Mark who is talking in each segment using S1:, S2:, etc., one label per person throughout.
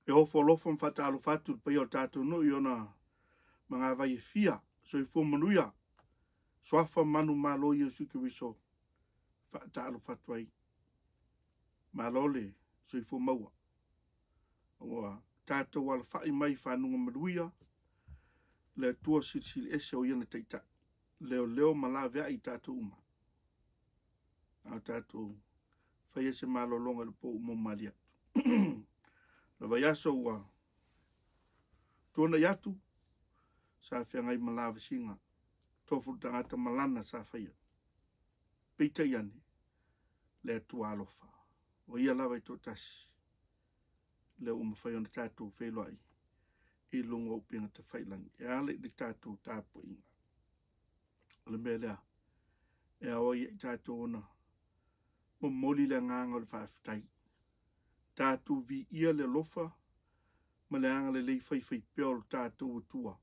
S1: E hofo lofo mfata alu fatu pa yo tatu no iona mga vai fia so i fu manuia swafa manu malo yo suki wiso fata alu fatu ai malole so i fu maua o tatu wal fai mai fanunga maduia le tua sili ese o iona teita leo malave ai tatu uma a tatu fai ese malo longa le po umo malia na vai aso ua tuona yatu sa fia ngai malave singa tofu tangata malana sa fai peita yani le tua alofa o ia lava i to tasi le fai ona tatu felo ai i lungo upinga te failangi e ale di tatu tapo inga le melea e awa i tatu ona moli le nganga le whaafitai tatu vi ia le lofa ma le anga le lei fai peo tatu utua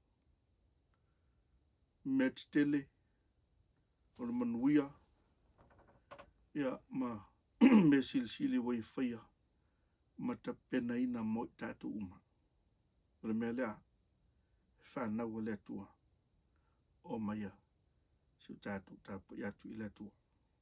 S1: met tele o le manuia ia ma me silsili wai faia ma ta pena ina mo tatu uma le melea whanau le tua o maia si tatu tapo iatu i le tua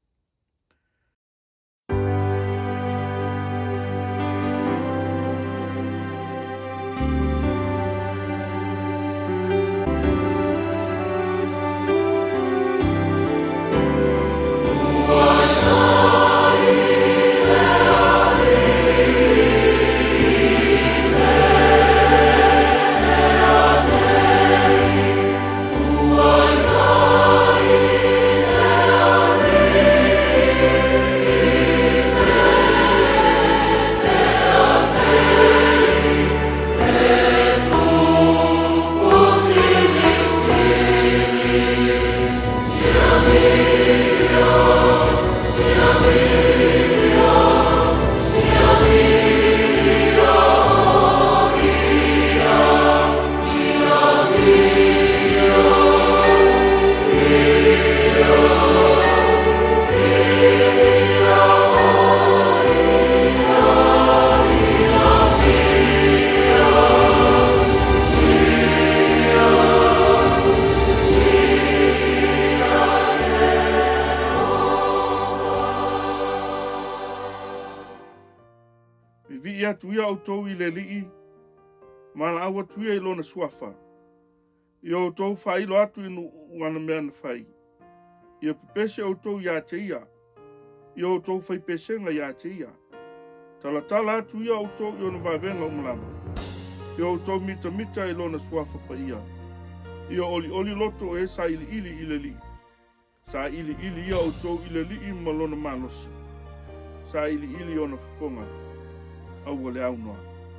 S1: tuia o tou i le lii, ma la awa tuia i lona suafa. I o tou whailo atu inu wana mea na whai. I o pepese o tou ia te ia. I o tou whai pesenga ia te ia. Tala atu ia o tou i ona vavenga umlama. I o tou mita i lona suafa pa ia. I o oli loto e sa ili i le lii. Sa ili ia o tou i le lii ma lona manosi. Sa ili ona whafonga. Au le au noa.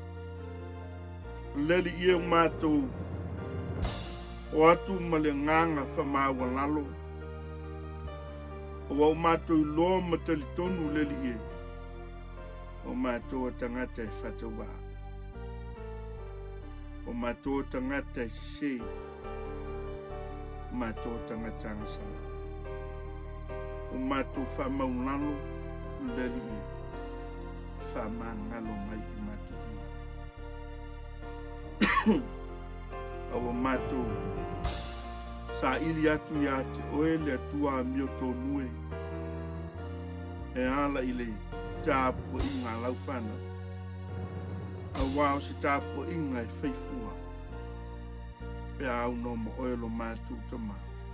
S1: Leli ia mātou o atu ma le nganga whamāua lalo. O au mātou loa matali tonu leli ia. O mātou a tangata e whatawa. O mātou a tangata e sise. Mātou a tangata angasana. O mātou whamau lalo leli ia. Whamangalo mai i mātou. Awa mātou sa ili atu ia te oe le atua mio tō nue. E ala i le tāpo i ngā laupana. Awa o se tāpo i ngā e whaifua. Pe au no mo oelo mātou tama.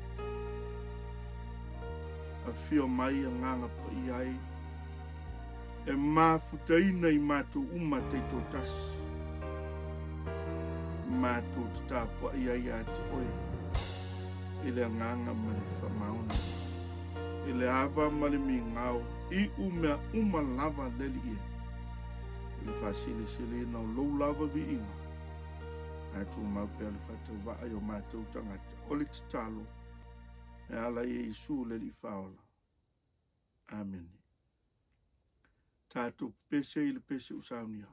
S1: A whio mai a nganga pa i ai. E mafutaina i mātou uma te tō tasi. Mātou te tāpua i ai a te oe. I le nganga mali whamauna. I le awa mali mi ngau. I umea uma lava leli e. I le whasili na o lou lava vi inga. Mātou maupea le whatau waai o mātou tangata. Ole te talo. E ala i Isu leli whaola. Amen. Tātou pese i le pese usaunia.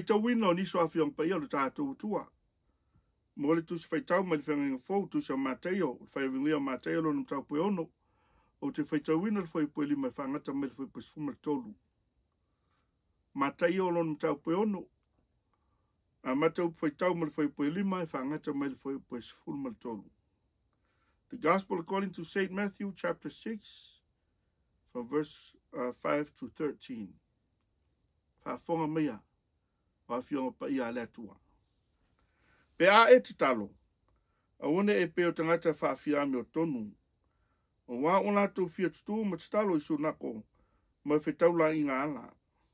S1: whaitau wina o niso afiong pa ia lo tātou tua. Mo le tusi whaitau mai le whenga fōu tusi a Mateo, whaivingia Mateo lo nam tau pui ono, o te whaitau wina le whai pui lima whangata mai le whai pui sfuma tolu. Mateo lo nam tau pui ono, a Mateo whaitau mai le whai pui lima whangata mai le whai pui sfuma tolu. The Gospel according to St. Matthew chapter 6, from verse 5 to 13. Whafonga mea, whawhionga pa ia lea tua. Pe a e te talo, a one e peo tangata whawhiame o tonu. O wā o lātou whia tutu ma te talo i su nako, mai whetaula i ngā ala.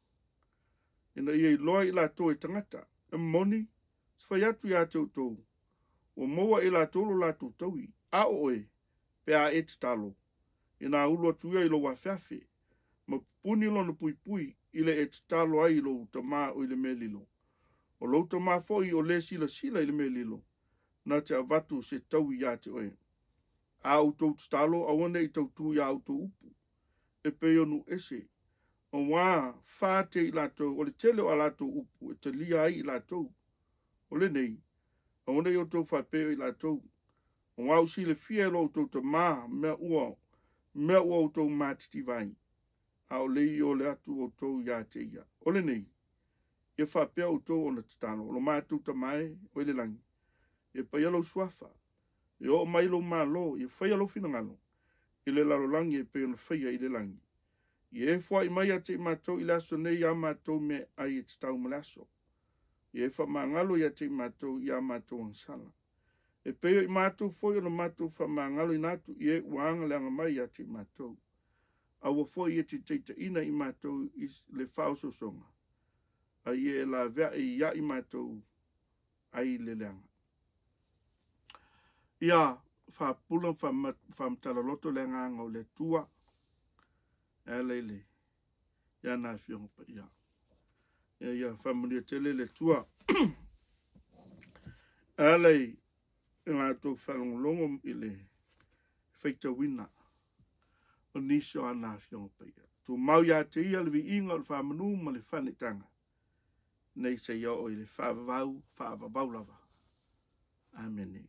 S1: Ina ia i loa i lātou e tangata, e moni, swhai atu i ātou tau. O moa i lātou lo lātou taui, a o e, pe a e te talo. Ina ulo atuia i lo wawhiafe, ma puni lo na pui pui, ile e te talo ai lo utama o ile me lilo. O lo utama foi o le sila sila ile me lilo. Na te avatu se tau i ate oe. A utou te talo a wane i tau tu i a utou upu. E peo nu ese. O wā whāte i lato, o le tele o a lato upu, e te lia ai i lato. O le nei, a wane i o tau whapeo i lato. O wā usi le fia lo utou te mā, mea ua utou mātiti vai. A o lei o le atu o tau ia te ia. O le nei, e whapea o tau o na tatano, o lo mātu ta mai, o le langi. E paialo suafa, e o mailo malo, e whaialo finangalo, i le lalo langi e peo na whaia i le langi. I e fwa i mai a te mātou i laso nei a mātou me ai e te tau malaso. I e wha māngalo i a te mātou i a mātou ansala. E peo i mātou foi o na mātou wha māngalo i nātu i e uanga leanga mai a te mātou. Awa foi e te teita ina i mātou i le whauso songa. A i e la vea i ia i mātou ai le leanga. Ia, whapulang whamtala loto leanga anga o le tua. E leile. Ia nā whionga pa ia. Ia whamulia tele le tua. E lei, i ngā tō whalongolongo i le whaita wina. O niso a nā whionga pa ia. Tu mau ia te ia le vi inga o le whamanu ma le whanetanga. Nei se ia o i le whaavavau lava. Amen.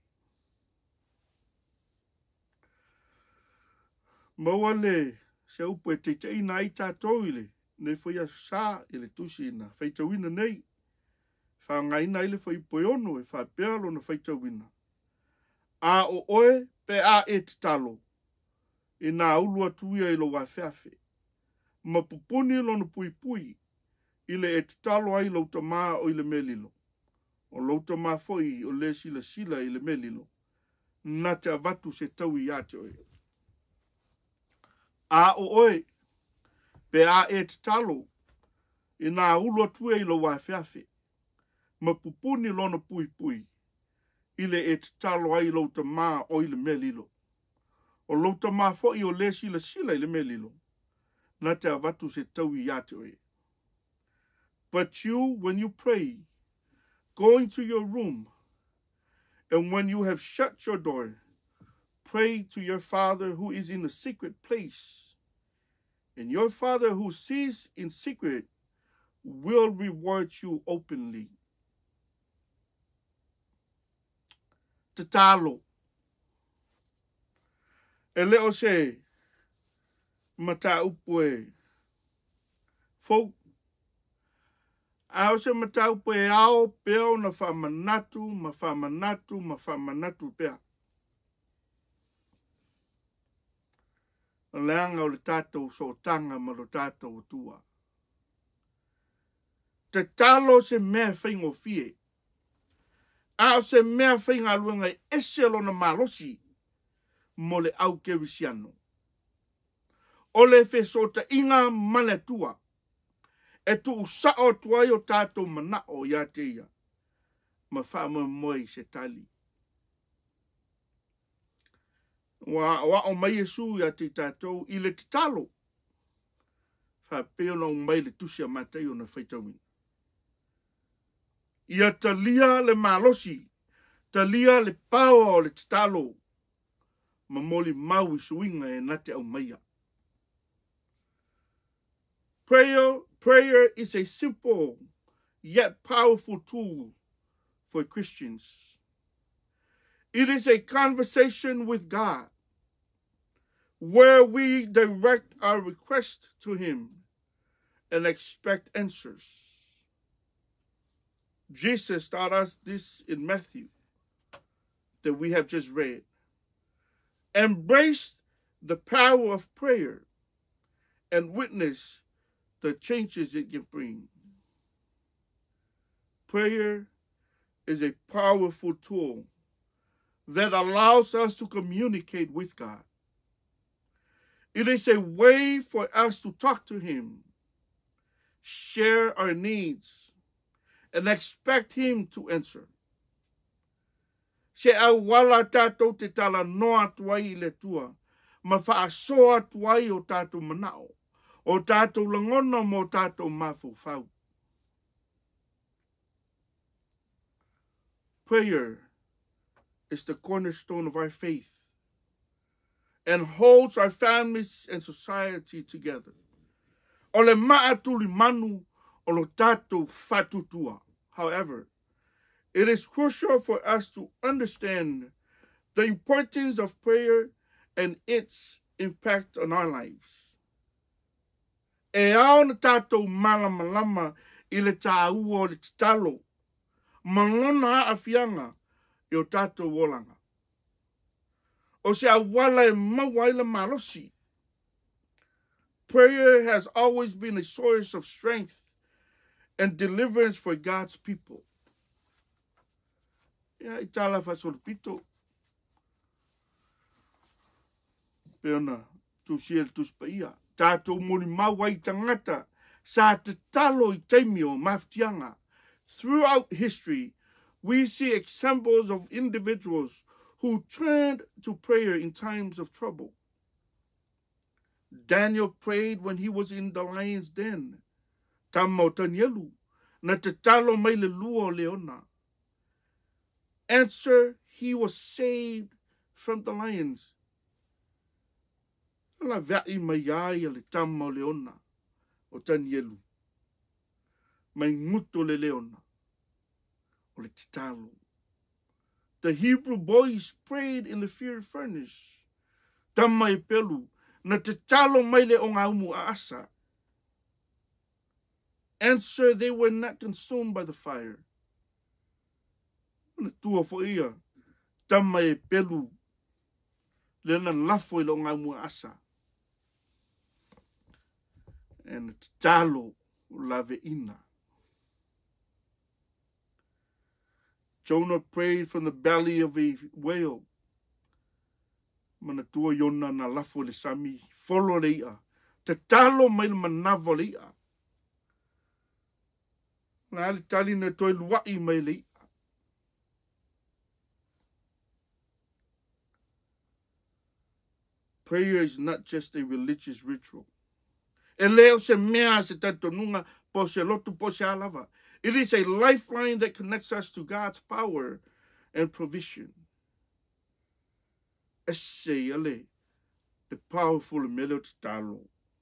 S1: Maua le se upo e te te ina i tātou i le. Nei whaia sā i le tusi ina. Whaita wina nei. Whaanga ina i le whai poiono e whapealo na whaita wina. A o oe pe a e te talo. E nā ulua tuia i lo wawhiawhi. Ma pupuni lo na pui pui. Ile e te talo ai lo tamā o ile melilo. O lo tamā foi o le sila sila ile melilo. Na te avatu se tau i ate oe. A o oe. Pe a e te talo. E nā ulua tuia i lo wawhiawhi. Ma pupuni lo na pui pui. Ile e te talo ai lo tamā o ile melilo. O lo tamā foi o le sila sila ile melilo. Na te avatu se tau i ate oe. But you, when you pray, go into your room, and when you have shut your door, pray to your Father who is in the secret place. And your Father who sees in secret will reward you openly. Tatalo. E leo se, mata upue. Folk, ao se matau pe ao peo na whamanatu, ma whamanatu pea. Leanga o le tātou so tanga ma lo tātou tua. Te talo se mea whaingo fie. Ao se mea whainga luenga e eselo na malosi mo le au kewisiano. O le whesota inga male tua. E tu usao tuai o tātou mana o ia te ia. Ma whaama moe se tali. Wa o mai Yesu ia te tātou i le te talo. Wha peo na o mai le tusia matai o na whaitawin. Ia talia le malosi. Talia le pawa o le te talo. Ma moli mau i suinga e nate au maia. Prayer is a simple yet powerful tool for Christians. It is a conversation with God where we direct our request to Him and expect answers. Jesus taught us this in Matthew that we have just read. Embrace the power of prayer and witness the changes it can bring. Prayer is a powerful tool that allows us to communicate with God. It is a way for us to talk to Him, share our needs, and expect Him to answer. Se au wala tātou te tala noa tuai le tua, ma whaasoa tuai o tātou manao, o tātou langona mo tātou mawhau. Prayer is the cornerstone of our faith and holds our families and society together. O le maatuli manu o lo tātou whatutua. However, it is crucial for us to understand the importance of prayer and its impact on our lives. E ao na tātou malama I le tāua o le titalo, malona a fianga I o tātou wolanga. O se awala e mawaila malosi. Prayer has always been a source of strength and deliverance for God's people. Ia I tala fasolpito. Peona, tu siel tuspaia. Tātou moni mawa I tangata. Sa te talo I teimio maftianga. Throughout history, we see examples of individuals who turned to prayer in times of trouble. Daniel prayed when he was in the lion's den. Tamo tanielu, na te talo mai le lua leona. Answer, he was saved from the lions. La vai mai ai le tamo leona, o tanielu. Mai nguto le leona, o le titalo. The Hebrew boys prayed in the fiery furnace. Tamai pelu, na te talo mai le o ngā umu a asa. Answer, they were not consumed by the fire. Na tua fo ia, tamai pelu, le na lafo I le o ngā umu a asa. And the talo lave ina. Jonah prayed from the belly of a whale. Mana tua yona na lafo le sami, folo le ia. Te talo mai le manavo le ia. Na ali tali na toi luai mai le ia. Prayer is not just a religious ritual. E leo se mea se tatonunga po se lotu po se alava. It is a lifeline that connects us to God's power and provision. Ese ale, the powerful melo talo.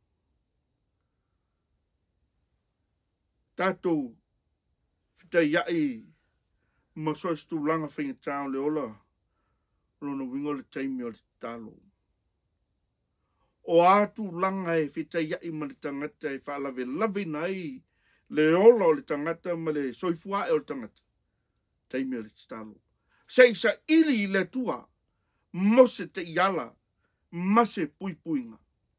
S1: Tato, fita iai, masos tu langa whinga tāo le ola, lono wingo le taimi o le talo. O atu langa e fita iai ma le tangata e whaalawe lawe nai, le ola o le tangata ma le soifua e o le tangata. Taimi o le talo. Seisa ili le tua, mose te iala, mase pui puinga.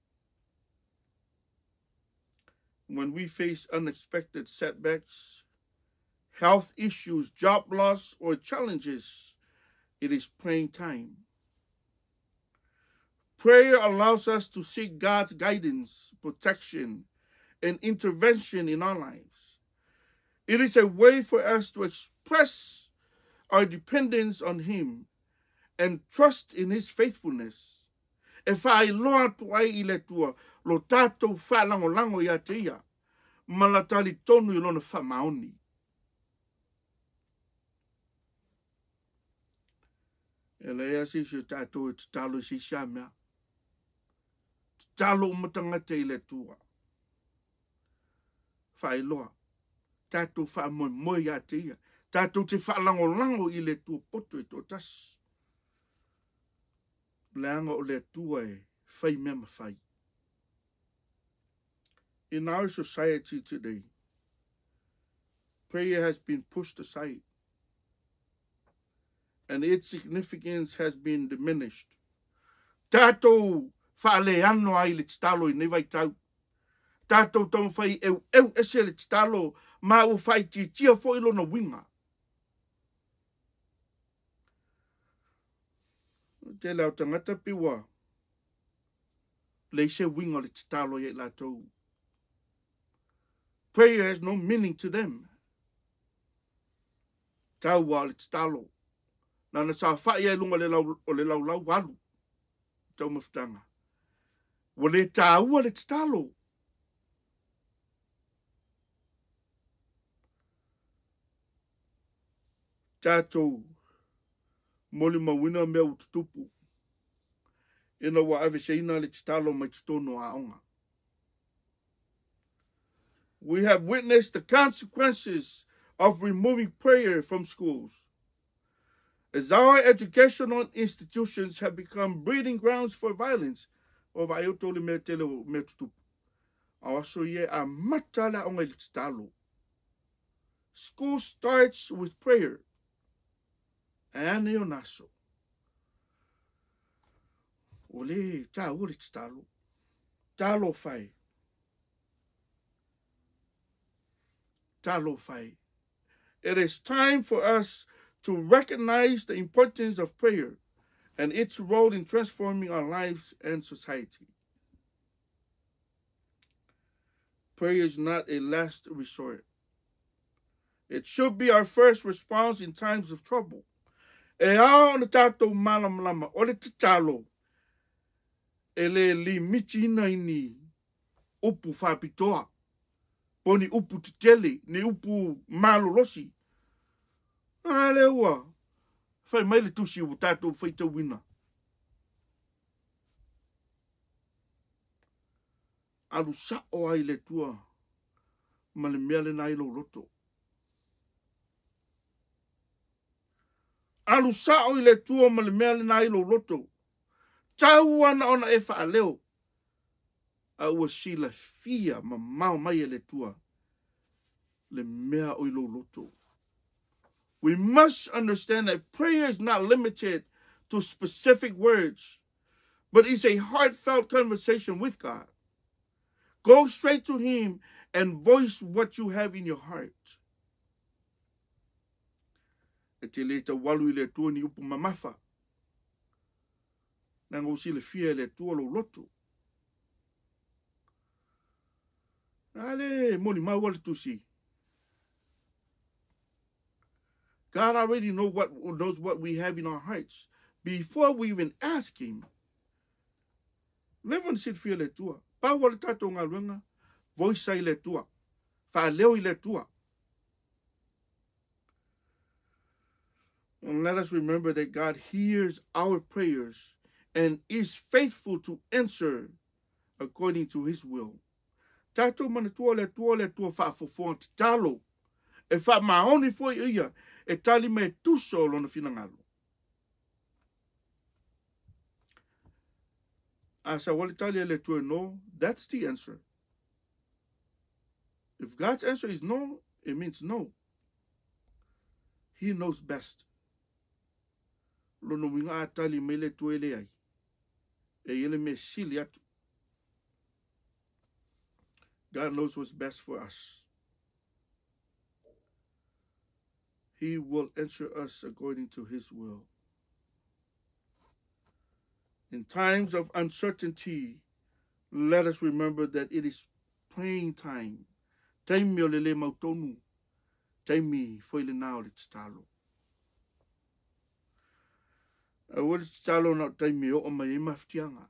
S1: When we face unexpected setbacks, health issues, job loss, or challenges, it is praying time. Prayer allows us to seek God's guidance, protection, and intervention in our lives. It is a way for us to express our dependence on Him and trust in His faithfulness. E whai loa tuai I le tua, lo tātou whalango ia te ia, malatali tonu I lona whamaoni. E lea si se tātou e talo si sia mea. Talo umatangata I le tua. Whai loa, Tātou whaamoemoe ia te ia. Tātou te whaalango-lango i le tua poto e tō tasi. Leanga o le tua e whai mea mawhai. In our society today, prayer has been pushed aside, and its significance has been diminished. Tātou whaaleano ai le titalo i nevai tau. Tātou tau whai eu ese le titalo ma u whai tia fo ilo na winga. Te leo tangata piwa, le se winga le titalo i la tau. Prayer has no meaning to them. Tau wa le titalo. Nana sa whai e lunga le lau walu. Tau mawhitanga. Wa le tāua le titalo. Tātou moli mawina mea ututupu. Ina wa ave seina le titalo mai titono aonga. We have witnessed the consequences of removing prayer from schools, as our educational institutions have become breeding grounds for violence. O vai o tole me tele me tutupu. Awaso ye a matala o ngai titalo. School starts with prayer. Ane o naso. Ole ta uri titalo. Talo fai. Talo fai. It is time for us to recognize the importance of prayer and its role in transforming our lives and society. Prayer is not a last resort. It should be our first response in times of trouble. E ao na tātou malamlama, o le titalo, e le limiti ina ini upu whapitoa, poni upu titele, ni upu malolosi. Ale ua, whai mai le tusi u tātou whai tau wina. Alu sao ai le tua, ma le mea le nai lo roto. Alu sao i le tua ma le mea le nai lo roto. Tau ana ona e wha leo. A ua sila fia ma mau mai e le tua. Le mea o i lo roto. We must understand that prayer is not limited to specific words, but is a heartfelt conversation with God. Go straight to Him and voice what you have in your heart. E te leta walu i le tua ni upu mamafa. Nanga usi le fia le tua lo loto. Ale, moni maua le tusi. God already knows what we have in our hearts before we even ask Him. Levan sit fia le tua. Paua le tato ngā luenga. Voice ai le tua. Whaaleo i le tua. And let us remember that God hears our prayers and is faithful to answer according to His will. Tato mana tua le tua whaafofoa te talo. E wha maoni foi ia, e tali me tuso lona finangalo. Asa wale tali le tua no, that's the answer. If God's answer is no, it means no. He knows best. Lono winga atali me le tua ele ai. E ele me sili atu. God knows what's best for us. He will answer us according to His will. In times of uncertainty, let us remember that it is praying time. Taimi o le mautonu. Taimi foi le nao le talo. A wole talo na taimi o mai maftianga.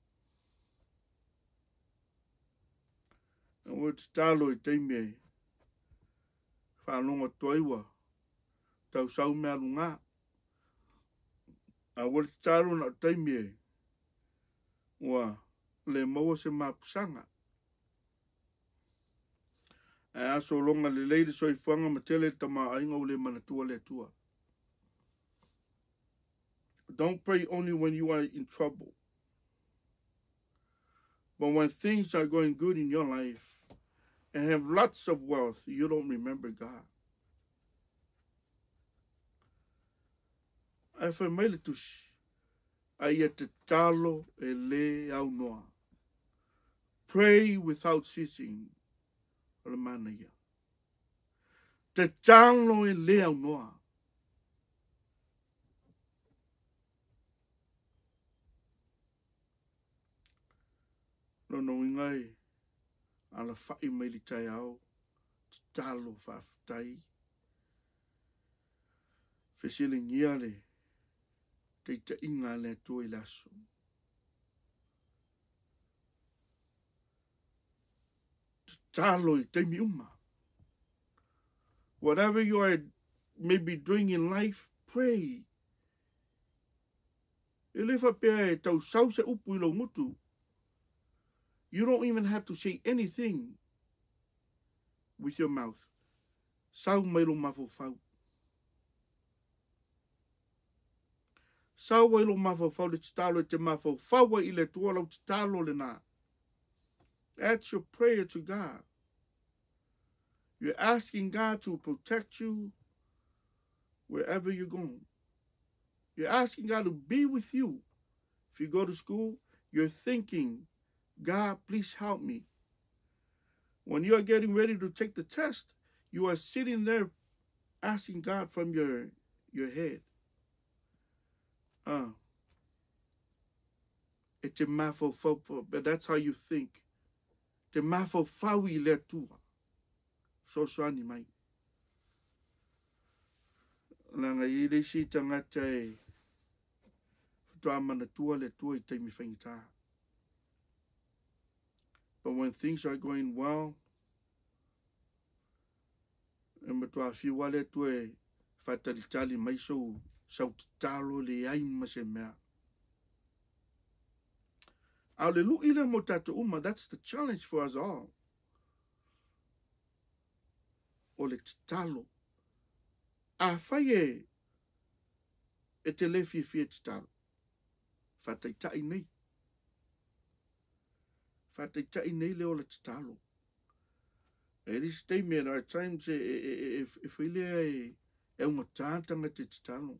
S1: A wole talo I taimi whanonga toiwa. Tau sau mea lunga. A wole talo na taimi wa le maua se mapusanga. E aso longa le leile soifuanga ma tele tama ainga o le manatua le tua. Don't pray only when you are in trouble. But when things are going good in your life and have lots of wealth, you don't remember God. Ai whai mai le tusi. Ai te talo e le au noa. Pray without ceasing. O le mana ia. Te talo e le au noa. No ingai. Ala whai mai li tai au. Te talo whaftai. Whesile ngia le. Te te inga le tui laso. Te talo i te mi uma. Whatever you are maybe doing in life, pray. E le whapea e tau sau se upu i lo mutu. You don't even have to say anything with your mouth. Sau mai lo mafo fau. Sau mai lo mafo fau le titalo e te mafo fau i le tua lau titalo le nā. That's your prayer to God. You're asking God to protect you wherever you're going. You're asking God to be with you. If you go to school, you're thinking, God, please help me. When you are getting ready to take the test, you are sitting there asking God from your head. It's a mafo fau, but that's how you think. Te mafo fau I le tua. So soani mai. Langa I le si tangata e whatua mana tua le tua I teimi whaingita. But when things are going well, e matua whiwa le tua e whataritali mai so sau talo le ai ma se mea. Hallelujah mo tato uma, that's the challenge for us all. O le talo. A whai e te le fia te talo. Whataitai nei. Whataitai nei le o le talo. E risi te mea, there are times e whilea e unga tātanga te talo.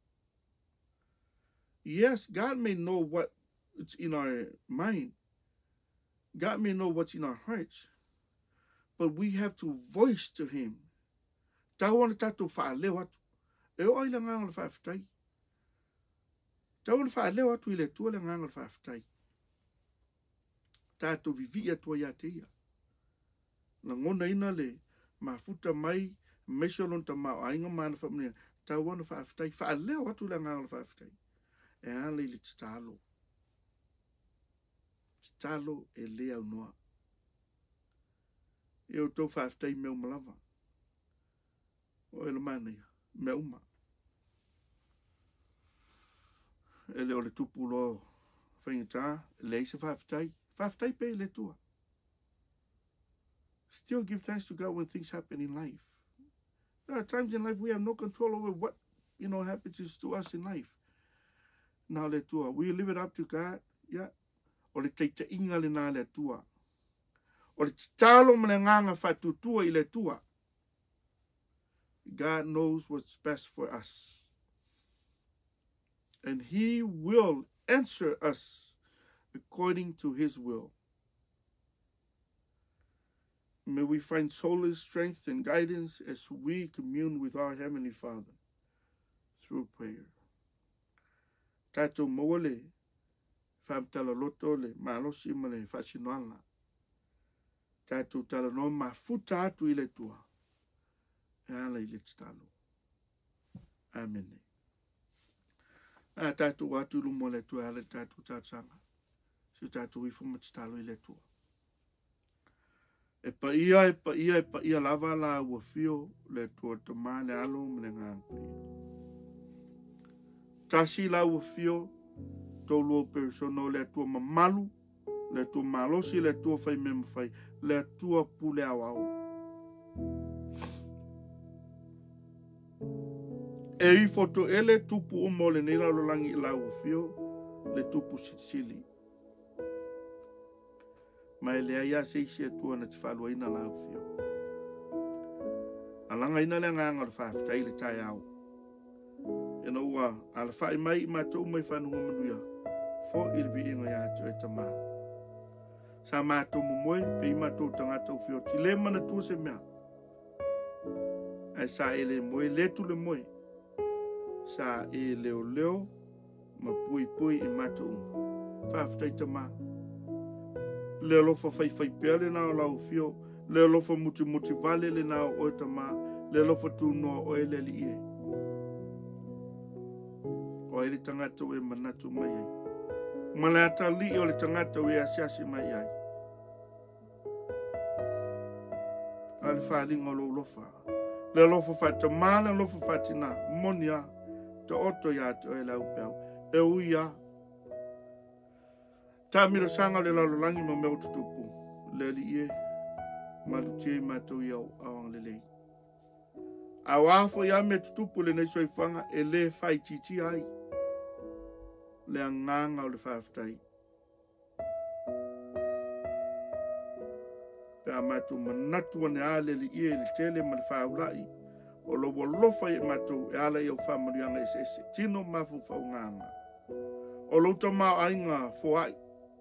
S1: Yes, God may know what it's in our mind. God may know what's in our hearts. But we have to voice to Him. Tawana tato whaaleo atu. E o aila nganga le whaafitai. Tawana whaaleo atu I le tua le nganga le whaafitai. Tato vivi atua ia te ia. Na ngona ina le mafuta mai mesolon ta mao ainga mana whamnea. Tawana whaafitai. Whaaleo atu le nganga le whaafitai. E ale le talo. Talo e lea noa. E o tau whaafitai meu malava. O ele mana ia. Me uma. Ele o le tupu lo whaingata. Le se whaafitai. Whaafitai pe le tua. Still give thanks to God when things happen in life. There are times in life we have no control over what, happens to us in life. Now le tua. We leave it up to God. Yeah. O le teita inga le nā le tua. O le talo mele nganga whatutua I le tua. God knows what's best for us. And He will answer us according to His will. May we find solace, strength, and guidance as we commune with our Heavenly Father through prayer. Tato mole. Whamtala loto le malosi ma le whasinoanga. Tātou tala no mafuta atu I le tua. E ala I le talo. Amen. A tātou atu lumo le tua ala tātou tātanga. Si tātou ifu ma talo I le tua. E pa ia lava la ua fio le tua tama le alo ma le ngāngu. Tasi la ua fio tolo persono le tua mamalu, le tua malosi, le tua fai mema fai, le tua pule au au. E i foto ele tupu mo le nei lalolangi I lau fio le tupu sili. Ma e lea ia seisi atua na tifalua ina lau fio. Alanga ina le nganga le whaafitai le tai au. Ina ua ala whai mai ma tau mai whanunga manuia. Fo ilvi inga ia atu e tamaa. Sa mātou mumoe, pe I mātou tangata fio. Ti le mana tua se mea. Ai sa e le moe, le tu le moe. Sa e leo leo, ma pui pui I mātou. Whaafitai tamaa. Le lofa fai fai pea le nao lau fio. Le lofa muti muti vale le nao o e tamaa. Le lofa tu noa o e le li ie. O e le tangata o e manatu mai ai. Mana ata li o le tangata o e asiasi mai ai. Ale whaalinga lo lofa. Le lofa whata mana lofa whatina. Monia. Te oto ia te o e lau peau. E uia. Ta mira sanga le lalolangi ma meo tutupu. Le li ie. Malutie mātou ia o awang le lei. A wafo ia me tutupu le nei soifanga e le whai titi ai. Le anganga o le whaafitai. Pea mātou manatua ne ale li ie le tele ma le whaulai. O loa lofa I mātou e ala I au whamarianga ese. Tino mafu whaunganga. O louta mao ainga foai.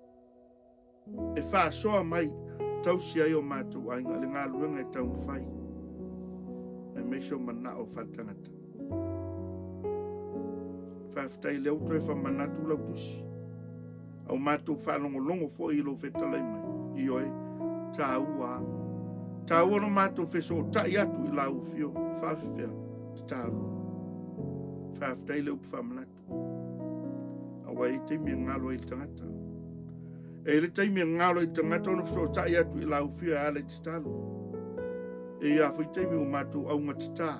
S1: E wha soa mai tausi ai o mātou ainga le ngā luenga e taun whai. E meisho mana o whatangata. Whaafitai leo toi whamanatu lau tusi. Au mātou whanongolongo fo I lo whetalai mai. I oe, tā ua. Tā ua no mātou wheso tai atu I lau fio. Whaafifea, te tālo. Whaafitai leo whamanatu. Awa I teimi ngalo I tangata. E le teimi ngalo I tangata ono wheso tai atu I lau fio e ale te tālo. E ia whai teimi o mātou aunga te tā.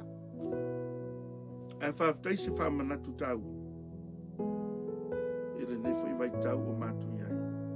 S1: E whaafitai se whamanatu tāu. Vai tau o mātou iai.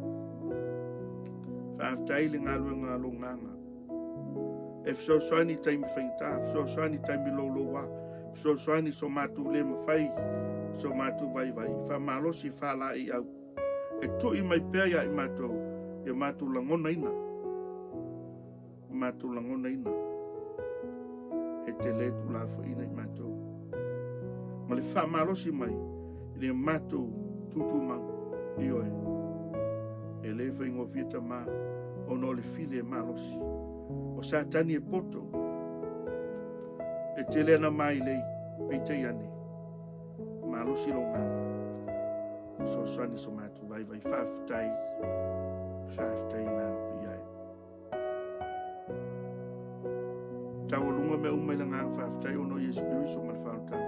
S1: Whaafitai le ngā luenga lo nganga. E fso soani taimi whaita, fso soani taimi lolo wa, fso soani so mātou le mawhai, so mātou vai vai. Whamalosi whala I au. E tui mai pēa ia I mātou, e mātou langona ina. Mātou langona ina. E te le tu la ina I mātou. Ma le whamalosi mai, le mātou tutu mau. I oe. E le whaingo vieta mā, o no le file e malosi. O sa tani e poto. E te lea na mai lei, pei te ane. Malosi lo nganga. So sani so mātu vai vai whaafitai. Whaafitai nganga pi ai. Tau lunga me umai la nganga whaafitai o no Yesu Kiriso mal whautanga.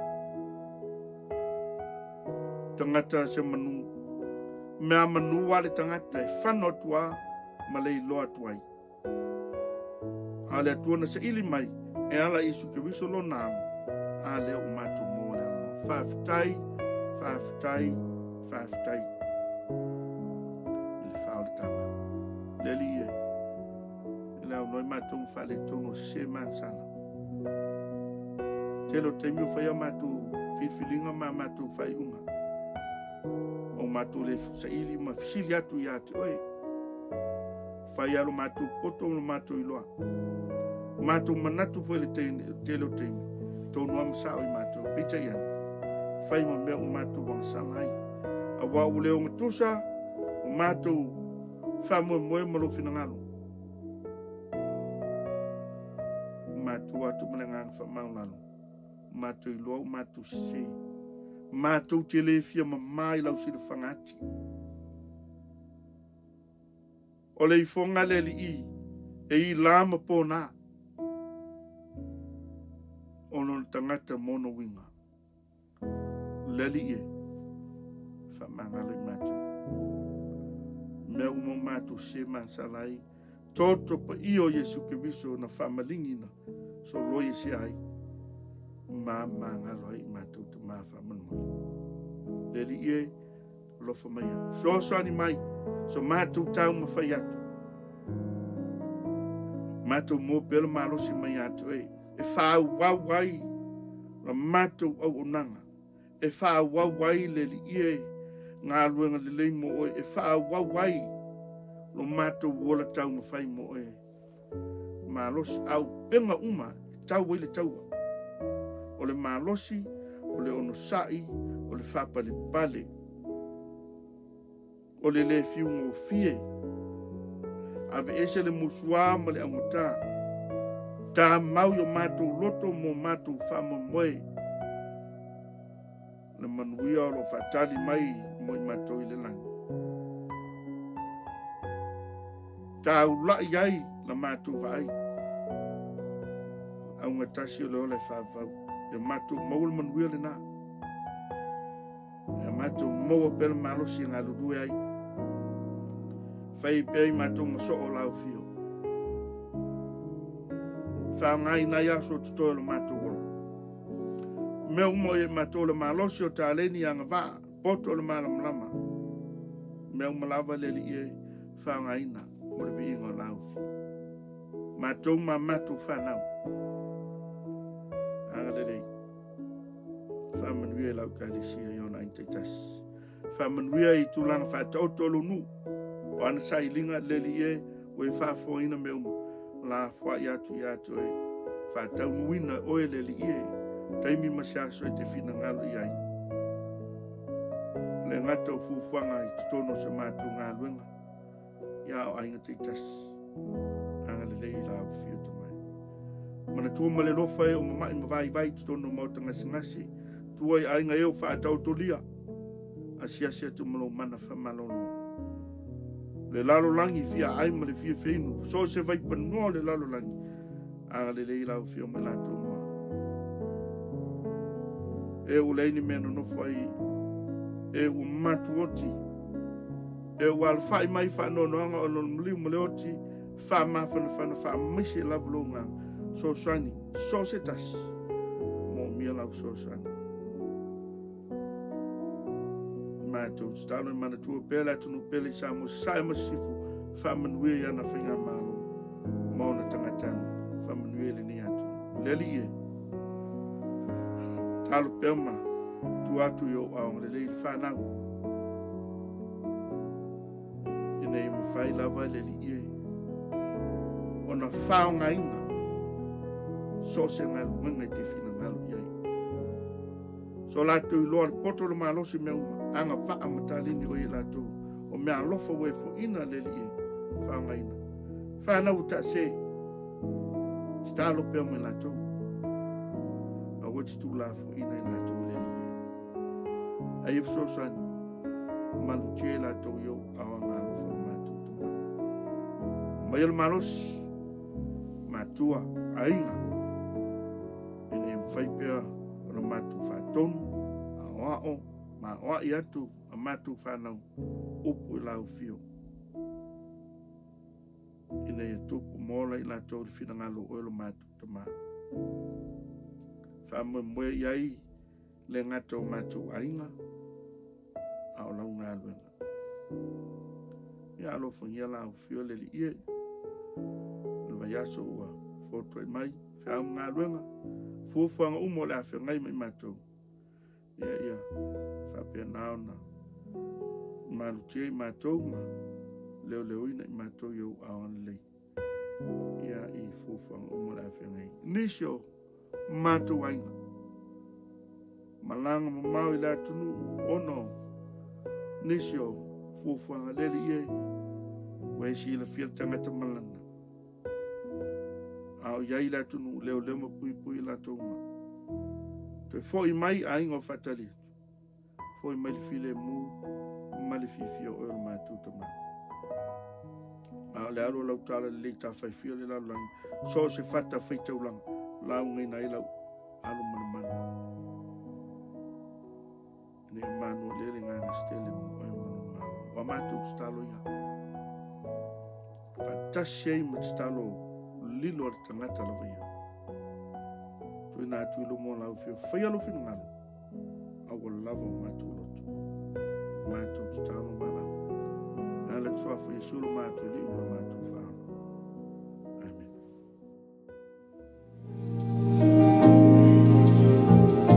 S1: Tangata se manu. Mea manu wale tangata e whano tua ma lei loa tuai. A lea tuana se ili mai e ala Yesu Kiriso lo nāmu. A lea o mātu mō lea mō. Whaafitai, whaafitai, whaafitai. Ile whaole tanga. Leli e. Ile au noi mātu mwhale tono se mansana. Telo teimi o whaia mātu whiwhilinga ma mātu whai unga. O mātou le sa ili ma fisili atu I ate oe. Whai alo mātou poto o mātou iloa. Mātou manatu fo le telo teimi. Tonu amsao I mātou. Pita ian. Whai ma mea o mātou wangsangai. A wau leo ngatusa o mātou whamua moe malo finangalo. Mātou atu manangang whamaunalo. Mātou iloa o mātou se. Mātou te le fia mamai lau sila whangati. O le I whonga le li I, e I lama pōna. Ono le tangata mono winga. Le li e, whamangalo I mātou. Mea umo mātou se mansalai, toto pa I o Yesu Kiriso na whamalingina, so loie se ai. Mama ngaloi mātou te mawha manumai. Leli e, lofa mai atu. So soani mai, so mātou tau mawhai atu. Mātou mō pelo malosi mai atu e. E whau wau wai, la mātou au onanga, e wha wawai le li ie, ngā luenga le lei mo oe, e wha wawai, lo mātou wola tau mawhai mo oe. Mālosi au penga uma, tau wile taua. O le mālosi, o le ono sai, o le whapale pale. O le le fiu ngō fie. Ave ese le musua ma le amota. Tā mau yo mātou loto mo mātou whamo moe. Le manuia o lo whatali mai mo I mātou I le langi. Tā ulai ai la mātou vai. Au ngatasi o le ole whavau. E mātou maul manuia le nā. E mātou maua pele malosi ngā lurue ai. Whai pei mātou maso o lau fio. Wha ngai nai aso tutoe lo mātou ola. Mea umo e mātou le malosi o tāleni anga wā. Poto le malam lama. Mea umalawa le li e wha ngai na. Mole vi ingo lau fio. Mātou ma mātou whanau. Anga le rei. Wha manuia lau kālisia i ona intai Wha manuia I tūlanga wha tautolo nu. O ana sa ilinga leli e o e whaafoina me uma. La wha iatu e wha taunuina o e leli e. Taimi masiaso e te whina ngalo I ai. Le ngata o fufuanga I tutono se mātou ngā luenga. Ia o ainga te tasi. Anga le lei la au fio to mai. Mana tua ma le lofa e o mamai mawai vai tutono mauta ngasi. Tua I ainga e o wha atautolia. Asiasia tu malo mana wha malolo. Le lalo langi fia ai ma le fia feinu. So se vai panoa le lalo langi. Anga le lei lau fio me lato moa. E u leini meno no fai. E u matu oti. E u alfai mai whanono anga o lon muli mule oti. Wha mawhana wha misi lavu longa. So sani. So se tas. Mo mia lau so sani. Mātou stalo mana tua pele atunu pele sa mo sai masifu fa manue ana whinga malo mauna tangatanu fa manue le ni atu leli e talo pema tu atu yo au le le whanau ina I mawhai lava leli e ona whao ngainga so se ngalu wenga te whina ngalu iai so latu I loa poto le malosi me uma anga wha matalini o I latu o mea lofa we fo ina leli e whangaina whanau ta se stalo pia me latu a wati tu la fo ina I latu leli e a if so san malu che latu yo awa ngā lofa matu tuma mai el malos matua ainga ene mwhai pia o matu whatonu a o ma oa I atu a matu whanau upu I lau fio. Ina ia tupu mola I la tau whina ngalo oilo matu tama. Whamwe mwe iai le ngato matu ainga a o lau ngā luenga. Ia alofa ngia lau fio le li ie. Lwa yaso ua fotoi mai whiau ngā luenga. Fuafuanga umo le awhia ngai mai matu. Ia. Whapea naona. Malu tia I mātou ma. Leo ina I mātou iau awana lei. Ia I fuwhanga umura awhengai. Nisio mātou ainga. Malanga mamau I la tunu ono. Nisio fuwhanga leli ie. Wai si la fia tangata malana. Ao iai la tunu leo ma pui la tau ma. Toi foi mai ainga o whatari. Foi mai le file mu, mai le fifio o le mātou tama. A le aro lau tala le ta fai fio le lau lang. So se fata fai tau lang. Lau ngai nai lau alo mana. Ne manu le nganga stele mu o mana. Wa mātou stalo ia. Fata sei mu stalo lilo le tangata lau ia. Toi nā tui lo mo lau fio. Fai alo fino ngalo. Awa lava mātou lotu. Mātou tutalo mana. Nāle tsoafu Yesulu mātou li ula mātou whaano. Amen.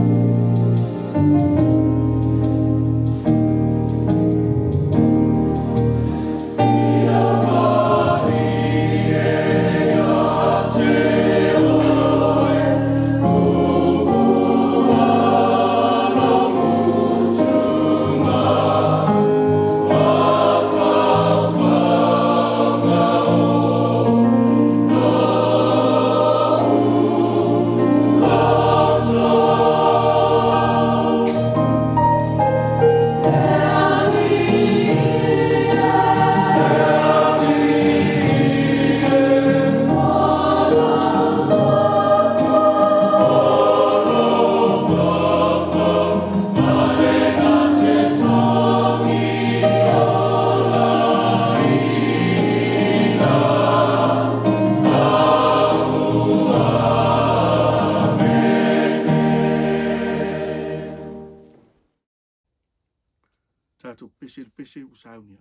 S1: tātou pese usaunia.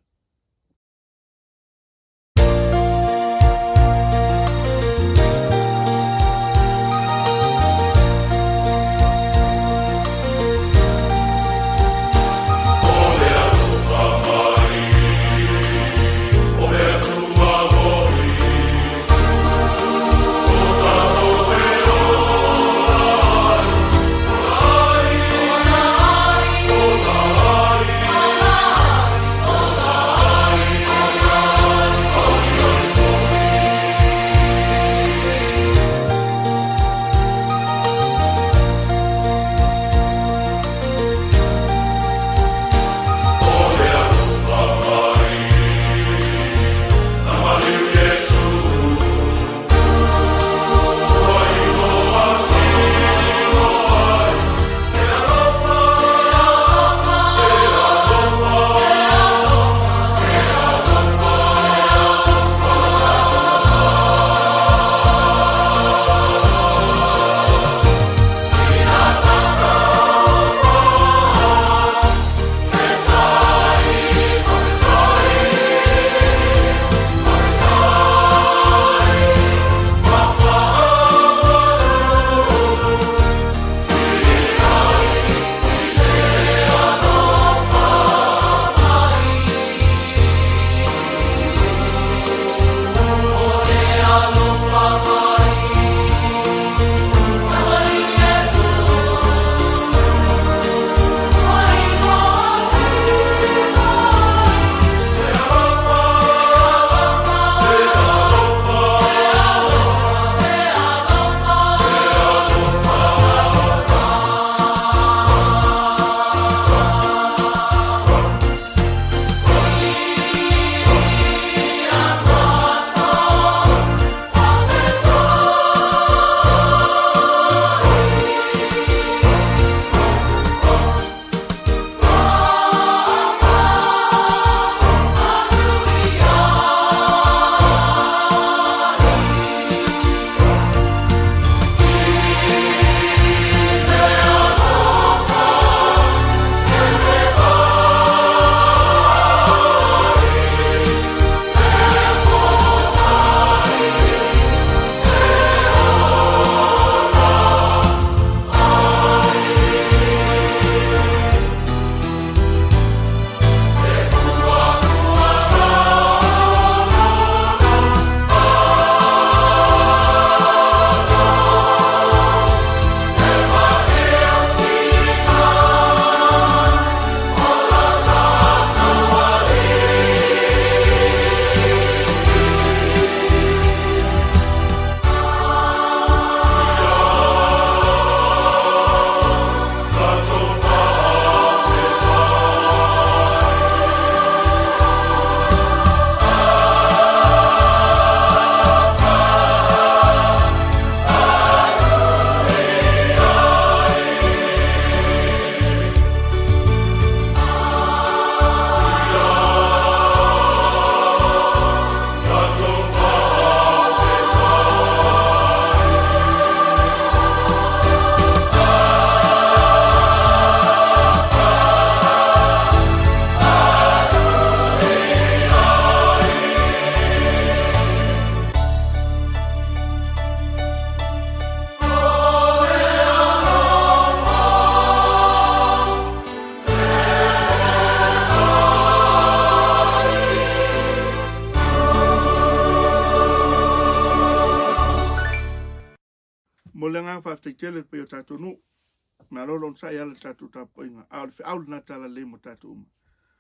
S1: Molenga fa te tele pe o tātou nu. Ma lolo sa ia le tātou tapoinga. Aul na tala le mo tātou uma.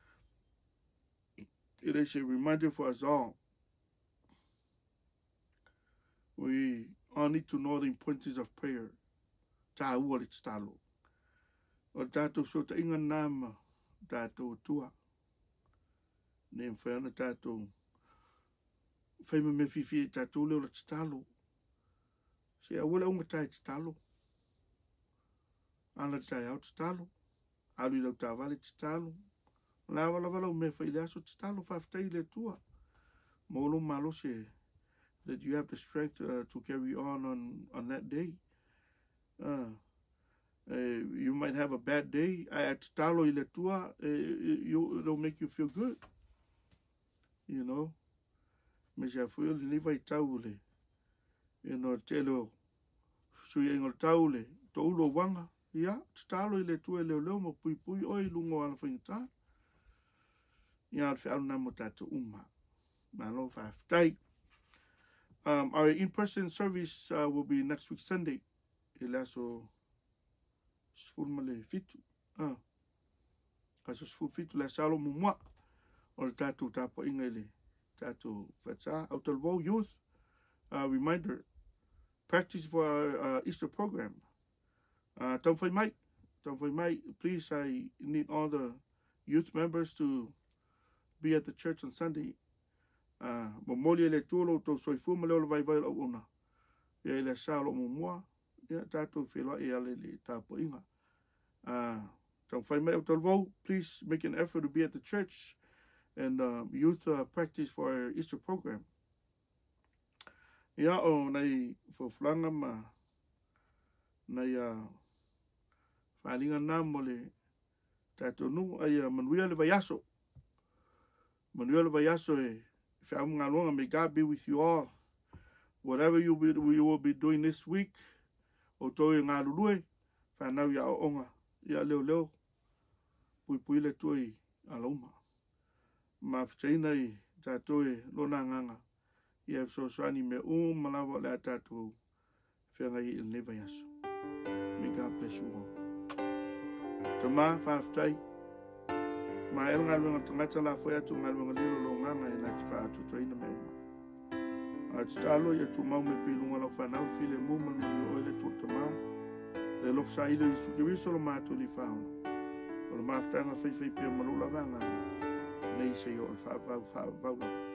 S1: It is a reminder for us all. We all need to know the importance of prayer. Tā ua le talo. O tātou so ta inga nama tātou tua. Ne mwhana tātou. Whaima me whiwhi tātou leo le talo. Se a wala unga tai talo. Ana tai au talo. Alu lau tā vale talo. La wala wala me whaile aso talo whaftai le tua. Molo malo se that you have the strength to carry on that day. You might have a bad day. At talo I le tua, it'll make you feel good. You know, me se fui le vai taule. You know, telo sui engol taule, to ulo wanga. Ia, talo I le tua leo leo mo pui pui oi lungo ala whaingata. Ia al whiau na mo tatu uma. Malo whaftai. Our in-person service will be next week Sunday. Ila so sfulmale fitu. Kaso sfulfitu la salo mumwa. O le tatu tapo ingele. Tatu whatsa. Autalvo youth. Reminder. Practice for our Easter program. Don't forget, please, I need all the youth members to be at the church on Sunday. Momolia le tuolo to soifu malolo vai vai o una. Ia le salo mumwa. Ia tatu whiloa ia le tapo inga. Don't forget, Autalvo, please make an effort to be at the church and youth practice for our Easter program. Ia o nei foflanga ma nei whalinga nā mo le tato nu ai manuia le vaiaso. Manuia le vaiaso e whiamunga longa, may God be with you all. Whatever you will be doing this week, o toi ngā rurue, whanau ia o onga, ia leo leo, pui pui le tui alauma. Ma whitaina I tato e lona nganga. Ia so swani me malawa le tatu whenga I le vaiaso. May God bless you all. Tama whaftai. Ma el ngā luenga tangata la whai atu ngā luenga liro lo nganga e nati wha atu traina me uma. Talo ia tu mau me pilunga lau whanau file muma ni oile tu tama. Le lof sa ilo I sukiriso lo mātu li whaona. O le mafutanga whai pia malula vanga. Nei se yo al wha vau